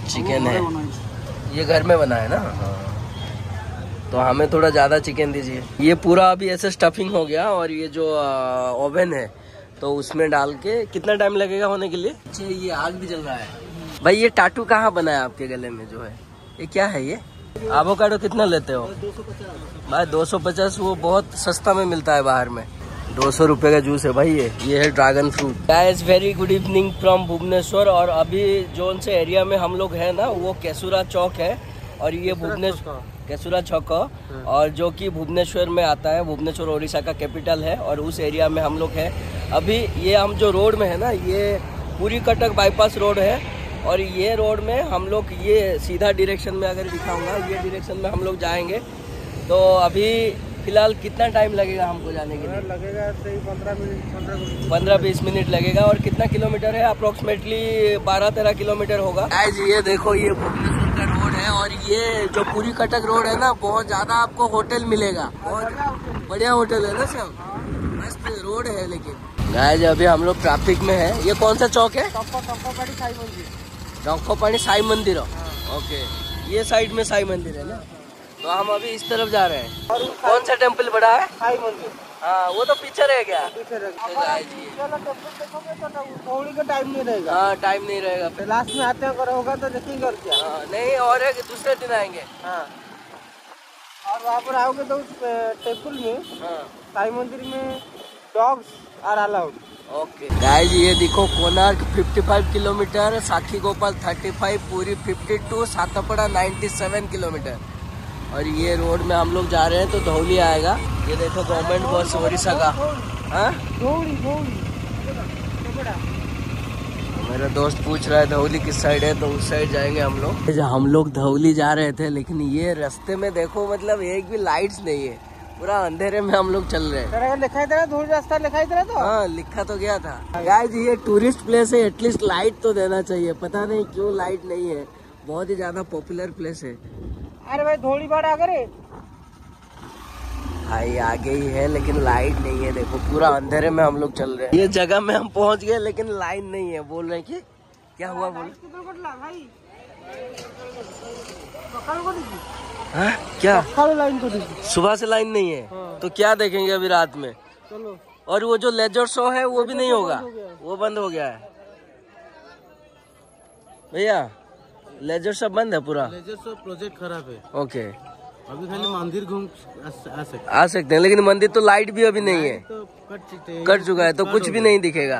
Chicken है, ये घर में बना है ना। तो हमें थोड़ा ज़्यादा चिकन दीजिए। ये पूरा अभी ऐसे स्टफिंग हो गया और ये जो ओवन है तो उसमें डाल के कितना टाइम लगेगा होने के लिए? अच्छा, ये आग भी जल रहा है। भाई ये टाटू कहाँ बना है आपके गले में जो है, ये क्या है? ये एवोकाडो कितना लेते हो? 250 भाई। 250 वो बहुत सस्ता में मिलता है बाहर में। 200 रुपये का जूस है भाई। ये है dragon fruit. Guys very good evening from Bhubaneswar. और अभी जोन से एरिया में हम लोग हैं ना वो केसुरा चौक है और ये भुवनेश्वर केसुरा चौक और जो कि भुवनेश्वर में आता है। भुवनेश्वर उड़ीसा का कैपिटल है और उस एरिया में हम लोग हैं अभी। ये हम जो रोड में है ना ये पूरी कटक बाईपास रोड है और ये रोड में हम लोग ये सीधा डायरेक्शन में अगर दिखाऊंगा ये डायरेक्शन में हम लोग जाएंगे। तो अभी फिलहाल कितना टाइम लगेगा हमको जाने के लिए? लगेगा 15-20 मिनट लगेगा। और कितना किलोमीटर है? अप्रोक्सीमेटली 12-13 किलोमीटर होगा। गाइस ये देखो ये भुवनेश्वर का रोड है और ये जो पूरी कटक रोड है ना बहुत ज्यादा आपको होटल मिलेगा। बहुत बढ़िया होटल है ना सब, मस्त रोड है। लेकिन गाइस अभी हम लोग ट्रैफिक में है। ये कौन सा चौक है? डोंकोपाणी साई मंदिर। ओके, ये साइड में साई मंदिर है ना। तो हम अभी इस तरफ जा रहे हैं। और कौन सा टेम्पल बड़ा है? साई मंदिर। हाँ वो तो पीछे रह गया। थोड़ी का टाइम नहीं रहेगा। हाँ टाइम नहीं रहेगा। फिर लास्ट में आते अगर होगा तो देखेंगे और क्या। नहीं और एक दूसरे दिन आएंगे। हाँ और वहाँ पर आओगे तो उस टेम्पल में साई मंदिर में dogs are allowed. Okay guys ये देखो कोणार्क 55 किलोमीटर, साखी गोपाल 35, पूरी 52, सातपड़ा 97 किलोमीटर। और ये रोड में हम लोग जा रहे हैं तो धौली आएगा। ये देखो गवर्नमेंट बस उड़ीसा का। हाँ मेरा दोस्त पूछ रहा है धौली किस साइड है तो उस साइड जाएंगे हम लोग। हम लोग धौली जा रहे थे लेकिन ये रास्ते में देखो मतलब एक भी लाइट्स नहीं है, पूरा अंधेरे में हम लोग चल रहे हैं। लिखा था धौली रास्ता लिखा था तो हाँ लिखा तो गया था। गाइस ये टूरिस्ट प्लेस है, एटलीस्ट लाइट तो देना चाहिए। पता नहीं क्यों लाइट नहीं है, बहुत ही ज्यादा पॉपुलर प्लेस है। अरे भाई धौली बाड़ आ गए भाई आगे ही है लेकिन लाइट नहीं है। देखो पूरा अंधेरे में हम लोग चल रहे हैं। ये जगह में हम पहुंच गए लेकिन लाइन नहीं है। बोल रहे कि क्या हुआ? बोल हाँ क्या लाइन को सुबह से लाइन नहीं है। हाँ। तो क्या देखेंगे अभी रात में? चलो। और वो जो लेजर शो है वो भी नहीं होगा, वो बंद हो गया है भैया। लेजर शो बंद है पूरा। लेजर शो प्रोजेक्ट खराब है। ओके अभी खाली मंदिर घूम आ सकते हैं लेकिन मंदिर तो लाइट भी अभी नहीं है, तो कट चुका है तो कुछ भी नहीं दिखेगा।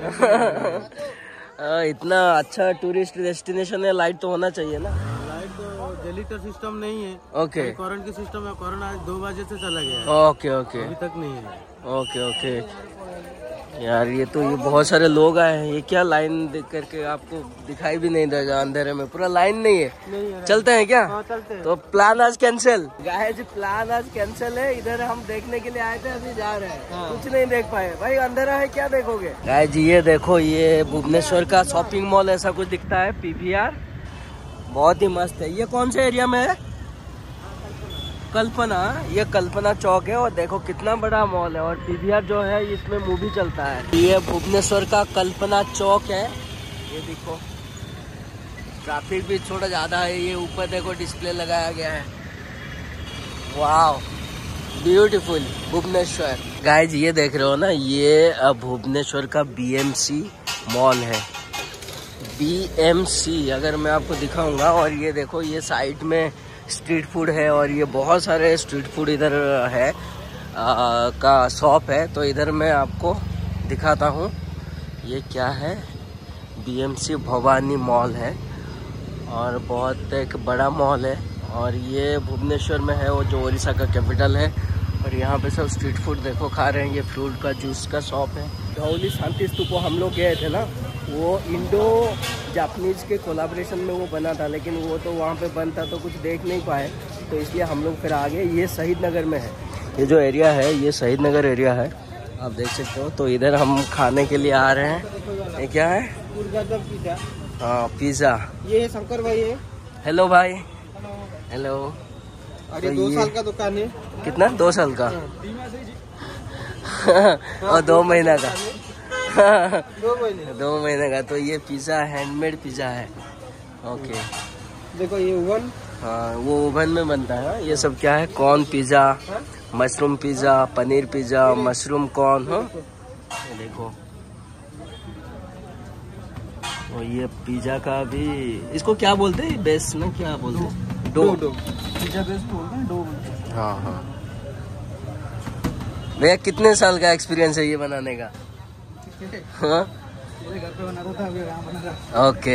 इतना अच्छा टूरिस्ट डेस्टिनेशन है, लाइट तो होना चाहिए ना। लाइट तो जेलिटर सिस्टम नहीं है। ओके करंट की सिस्टम है। करंट आज 2 बजे से चला गया। ओके ओके अभी तक नहीं है। ओके ओके यार ये तो ये बहुत सारे लोग आए हैं। ये क्या लाइन देख करके आपको दिखाई भी नहीं देगा अंधेरे में, पूरा लाइन नहीं है। चलते हैं क्या? हाँ, चलते हैं। तो प्लान आज कैंसिल। गाइस प्लान आज कैंसिल है। इधर हम देखने के लिए आए थे, अभी जा रहे हैं। हाँ। कुछ नहीं देख पाए भाई, अंधेरा है, क्या देखोगे? गाइस ये देखो ये भुवनेश्वर का शॉपिंग मॉल ऐसा कुछ दिखता है, PVR बहुत ही मस्त है। ये कौन से एरिया में है? कल्पना। ये कल्पना चौक है और देखो कितना बड़ा मॉल है और PVR जो है इसमें मूवी चलता है। ये भुवनेश्वर का कल्पना चौक है। ये देखो ट्रैफिक भी थोड़ा ज्यादा है। ये ऊपर देखो डिस्प्ले लगाया गया है। वाव ब्यूटीफुल भुवनेश्वर। गाइज ये देख रहे हो ना ये भुवनेश्वर का BMC मॉल है। BMC अगर मैं आपको दिखाऊंगा। और ये देखो ये साइड में स्ट्रीट फूड है और ये बहुत सारे स्ट्रीट फूड इधर है का शॉप है। तो इधर मैं आपको दिखाता हूँ। ये क्या है? BMC भवानी मॉल है और बहुत एक बड़ा मॉल है और ये भुवनेश्वर में है, वो जो उड़ीसा का कैपिटल है। और यहाँ पे सब स्ट्रीट फूड देखो खा रहे हैं। ये फ्रूट का जूस का शॉप है। धौली शांति स्तूप हम लोग गए थे ना, वो इंडो जापानीज के कोलाब्रेशन में वो बना था लेकिन वो तो वहाँ पे बंद था तो कुछ देख नहीं पाए, तो इसलिए हम लोग फिर आगे। ये शहीद नगर में है, ये जो एरिया है ये शहीद नगर एरिया है, आप देख सकते हो। तो इधर हम खाने के लिए आ रहे हैं। ये क्या है? पिज्जा। हाँ पिज्जा। ये शंकर भाई है। हेलो भाई। हेलो। और ये 2 साल का दुकान है। कितना? 2 साल का और 2 महीना का 2 महीने 2 महीने का। तो ये पिज्जा हैंडमेड पिज्जा है ओके। देखो ये ओवन। हाँ वो ओवन में बनता है। ये सब क्या है? Corn pizza, mushroom pizza, paneer pizza, mushroom corn. हाँ ये देखो। और ये पिज़्ज़ा का भी, इसको क्या बोलते हैं? बेस ना क्या बोलते हैं? डो। पिज़्ज़ा बेस बोलते हैं, डो बोलते हैं। हाँ हाँ। भैया कितने साल का एक्सपीरियंस है ये बनाने का? हाँ मेरे घर पे बना रहा था, अभी यहाँ बना रहा। ओके।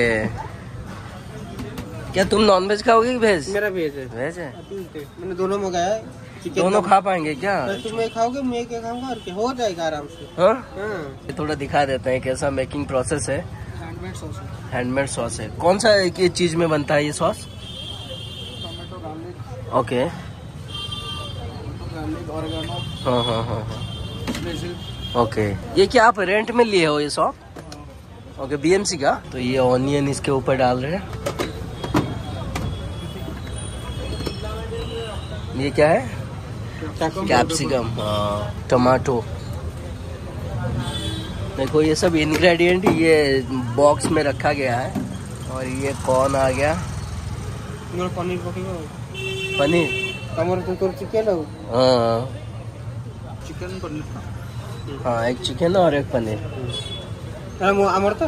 क्या तुम नॉनवेज खाओगे कि वेज? मेरा वेज है। वेज है। मैंने दोनों मंगाया है। दोनों खा पाएंगे क्या? तुम एक खाओगे, मैं एक खाऊंगा, और क्या हो जाएगा आराम से। हाँ हाँ। थोड़ा दिखा देते हैं कैसा मेकिंग प्रोसेस है। हैंडमेड सॉस है। हैंडमेड सॉस है। कौन सा एक ये चीज में बनता है ये sauce? Tomato, garlic. Okay. Garlic, oregano, हाँ हाँ हाँ हाँ। बेसिल। ओके। ये क्या आप रेंट में लिए हो ये शॉप? ओके बीएमसी का। तो ये ऑनियन इसके ऊपर डाल रहे हैं। ये क्या है? कैप्सिकम। हाँ टमाटो। देखो ये सब इंग्रेडिएंट ये बॉक्स में रखा गया है। और ये कॉर्न आ गया। पनीर पकेगा। पनीर। तो चिकन है। हाँ चिकन पनीर। हाँ एक चिकन और एक पनीर। अमरता।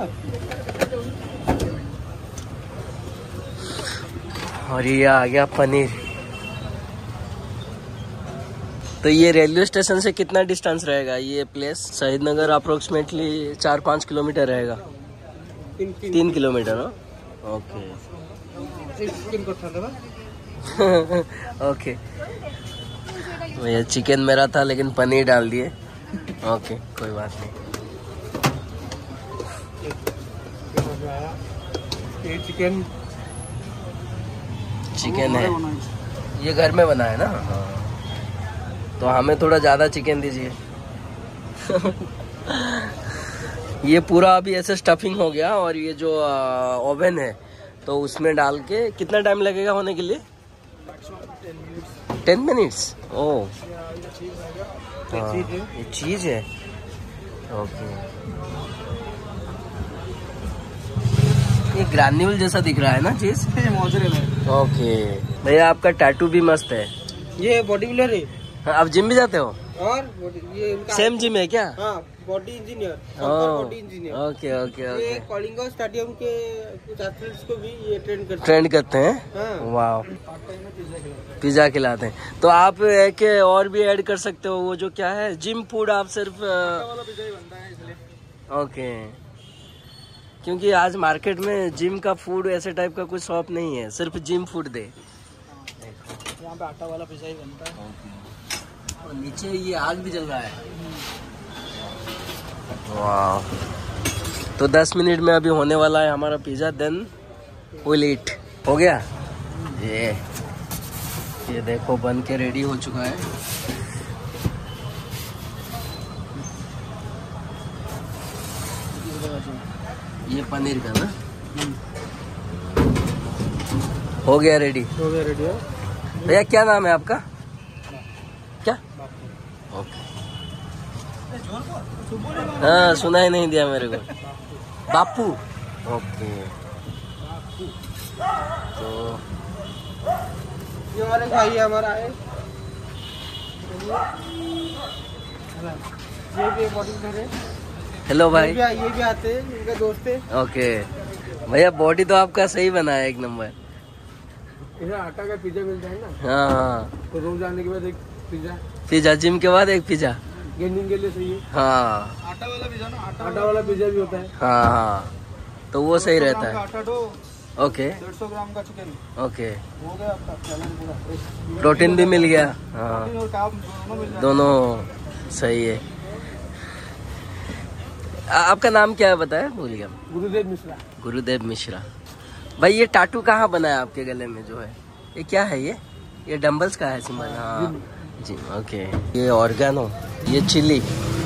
और ये आ गया पनीर। तो ये रेलवे स्टेशन से कितना डिस्टेंस रहेगा ये प्लेस? शहीद नगर अप्रोक्सीमेटली 4-5 किलोमीटर रहेगा। 3 किलोमीटर। ओके। ओके। ये चिकन मेरा था लेकिन पनीर डाल दिए। ओके कोई बात नहीं। ये चिकन है। ये घर में बना है ना? हाँ। तो हमें थोड़ा ज़्यादा चिकन दीजिए। ये पूरा अभी ऐसे स्टफिंग हो गया। और ये जो ओवन है तो उसमें डाल के कितना टाइम लगेगा होने के लिए? 10 मिनट्स। ओह हाँ ये चीज़ है। ओके। ये ग्रैन्यूल जैसा दिख रहा है ना चीज़? ओके। भैया आपका टैटू भी मस्त है। ये बॉडी बिल्डर है। आप जिम भी जाते हो? और ये सेम जिम है क्या? हाँ body engineer. Body engineer. Okay okay ये ओके। कलिंगा स्टेडियम के कुछ एथलीट्स को भी ये ट्रेंड करते हैं। हाँ। वाह। पिज्जा खिलाते हैं। तो आप एक और भी ऐड कर सकते हो। वो जो क्या है जिम फूड आप सिर्फ वाला पिज्जा ही बनता है इसलिए। ओके। क्योंकि आज मार्केट में जिम का फूड ऐसे टाइप का कुछ शॉप नहीं है, सिर्फ जिम फूड दे। यहाँ पे आटा वाला पिज्जा ही बनता है। और नीचे ये आग भी जल रहा है। वाह। तो 10 मिनट में अभी होने वाला है हमारा पिज्जा। Then will eat. हो गया ये देखो बन के रेडी हो चुका है। ये पनीर का ना हो गया रेडी। हो गया रेडी। भैया क्या नाम है आपका? क्या? ओके। हाँ सुना ही नहीं दिया मेरे को। बापू। ओके। तो ये हमारे भाई हमारा है। ये भी बॉडी बिल्डर है। हेलो भाई। ये भी आते हैं, इनका दोस्त है। ओके भैया बॉडी तो आपका सही बना है एक नंबर। इधर आटा का पिज्जा मिलता है ना। हाँ हाँ। तो रोज आने के बाद एक पिज्जा जिम के बाद एक पिज्जा गेनिंग के लिए सही है। हाँ आटा वाला पिज्जा ना, आटा वाला पिज्जा भी होता है। हाँ हाँ तो वो सही रहता है। आटा डो। ओके। 150 ग्राम का चिकन। ओके। हो गया आपका चैलेंज पूरा। प्रोटीन भी मिल गया। हाँ प्रोटीन और कार्ब दोनों मिल जाएगा। दोनों सही है। आपका नाम क्या है बताया? भूल गया। गुरुदेव मिश्रा। गुरुदेव मिश्रा। भाई ये टाटू कहाँ बना है आपके गले में जो है? ये क्या है ये डंबल्स का है सिंबल? हाँ जी ओके। ये ऑर्गेनो, ये चिली।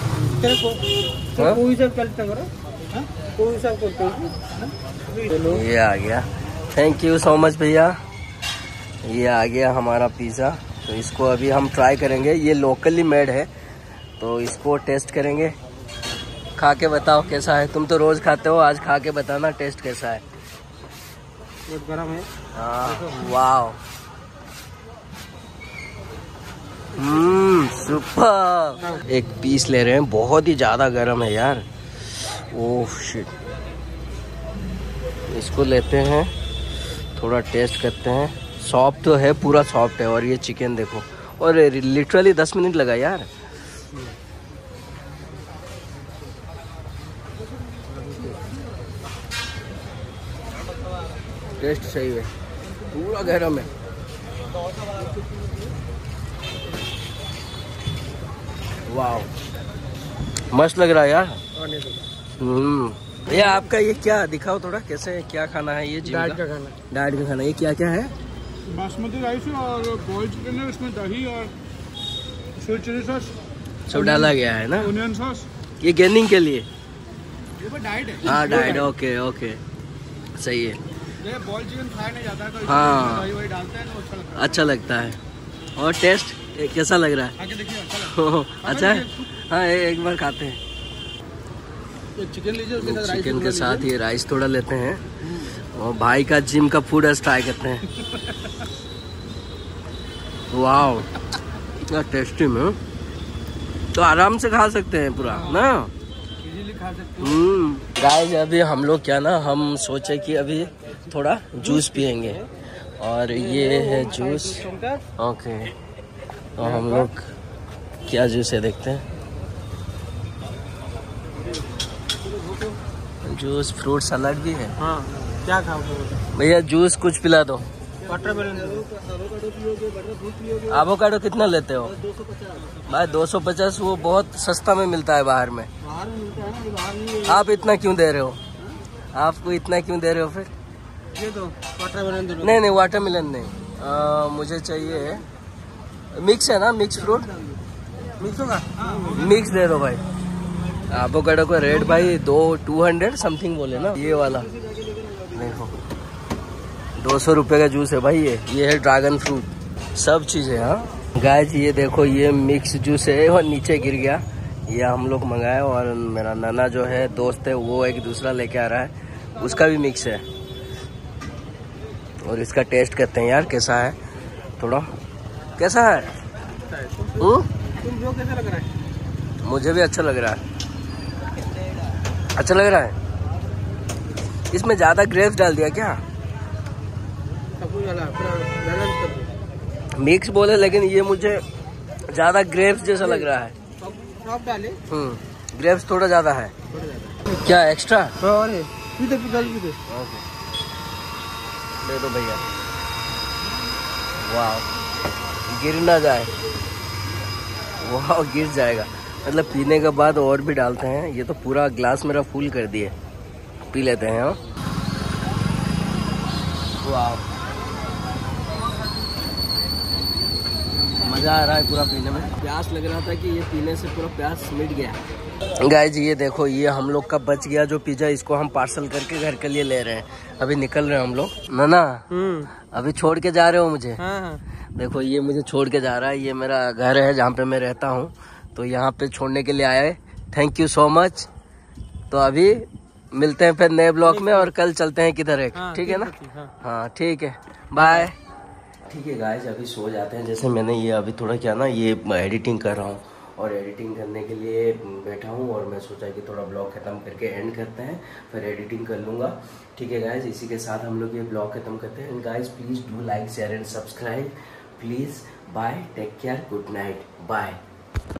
कोई सब चलता करो, कोई सब करते हो। ये आ गया। थैंक यू सो मच भैया। ये आ गया हमारा पिज़्ज़ा। तो इसको अभी हम ट्राई करेंगे। ये लोकली मेड है तो इसको टेस्ट करेंगे। खा के बताओ कैसा है। तुम तो रोज खाते हो, आज खा के बताना टेस्ट कैसा है। बहुत गर्म है। Wow, super. एक पीस ले रहे हैं, बहुत ही ज्यादा गर्म है यार। ओह शिट, इसको लेते हैं, थोड़ा टेस्ट करते हैं। सॉफ्ट तो है, पूरा सॉफ्ट है। और ये चिकन देखो, और लिटरली 10 मिनट लगा यार। टेस्ट सही है, पूरा गरम है। वाह, मस्त लग रहा है यार। ये आपका ये क्या, दिखाओ थोड़ा, कैसे क्या खाना है ये? डाइट का खाना। डाइट का खाना, ये क्या क्या है? बासमती राइस और बॉइल्ड चिकन है, उसमें दही और स्वीट चिली सॉस सब डाला गया है ना? Onion sauce. ये गेनिंग के लिए? ये डाइट है। हाँ डाइट, ओके ओके, सही है। ये बॉइल्ड चिकन खाया नहीं जाता है, तो हाँ, दही वही डालते हैं तो अच्छा लगता है। और टेस्ट कैसा लग रहा है? आके देखिए, अच्छा लगता है। अच्छा है। हाँ, एक बार खाते हैं। तो चिकन लीजिए, उसके साथ राइस चिकन के साथ ये राइस थोड़ा लेते हैं, और भाई का जिम का फूड ट्राई करते हैं। वाओ, क्या टेस्टी में, तो आराम से खा सकते हैं पूरा ना, इजीली खा सकते हैं। गाइस अभी हम लोग क्या ना, हम सोचे कि अभी थोड़ा जूस पियेंगे, और ये है जूस। ओके, तो हम लोग क्या जूस है देखते हैं। जूस, फ्रूट सलाद भी है। हाँ, क्या खाओगे भैया? जूस कुछ पिला दो। वाटरमेलन। एवोकाडो कितना लेते हो? 250। भाई 250 वो बहुत सस्ता में मिलता है बाहर में। बाहर में मिलता है ना, बाहर नहीं। आप इतना क्यों दे रहे हो? आपको इतना क्यों दे रहे हो फिर? ये तो वाटरमेलन दे दो। नहीं नहीं, वाटरमेलन नहीं, मुझे चाहिए मिक्स है ना, मिक्स फ्रूट मिक्स होगा। मिक्स दे दो भाई। एवोकाडो का रेट भाई 200 समथिंग बोले ना, ये वाला देखो 200 रुपये का जूस है भाई। ये है ड्रैगन फ्रूट, सब चीज़ें। हाँ गाइस, ये देखो, ये मिक्स जूस है, और नीचे गिर गया। ये हम लोग मंगाए, और मेरा नाना जो है दोस्त है, वो एक दूसरा लेके आ रहा है, उसका भी मिक्स है। और इसका टेस्ट करते हैं यार, कैसा है, थोड़ा कैसा है। तुम जो कैसा लग रहा है? मुझे भी अच्छा लग रहा है, अच्छा लग रहा है। इसमें ज़्यादा ग्रेप्स डाल दिया क्या? सब कुछ डाला, पूरा बैलेंस कर दो। मिक्स बोले, लेकिन ये मुझे ज़्यादा ग्रेप्स जैसा लग रहा है। सब डाले। ग्रेप्स थोड़ा ज़्यादा है। क्या एक्स्ट्रा? और पीते पीते पीते। दे दो भैया। वाह, गिर ना जाए। वाह, गिर जाएगा, मतलब पीने के बाद और भी डालते हैं। ये तो पूरा ग्लास मेरा फुल कर दिए, पी लेते हैं। हाँ, वाह, मज़ा आ रहा है पूरा पीने में। प्यास लग रहा था कि ये पीने से पूरा प्यास मिट गया। गाइस ये देखो, ये हम लोग का बच गया जो पिज्जा, इसको हम पार्सल करके घर के लिए ले रहे हैं। अभी निकल रहे हैं हम लोग। नाना, अभी छोड़ के जा रहे हो मुझे? हाँ। देखो, ये मुझे छोड़ के जा रहा है। ये मेरा घर है जहाँ पे मैं रहता हूँ, तो यहाँ पे छोड़ने के लिए आया है। Thank you so much. तो अभी मिलते हैं फिर नए ब्लॉग में, और कल चलते हैं किधर है। ठीक है ना? हाँ ठीक है, बाय। ठीक है गाइस, अभी सो जाते हैं। जैसे मैंने ये अभी थोड़ा क्या ना, ये एडिटिंग कर रहा हूँ, और एडिटिंग करने के लिए बैठा हूँ, और मैं सोचा कि थोड़ा ब्लॉग खत्म करके एंड करते हैं, फिर एडिटिंग कर लूँगा। ठीक है गाइस, इसी के साथ हम लोग ये ब्लॉग खत्म करते हैं। Guys please do like, share and subscribe please. Bye, take care, good night, bye.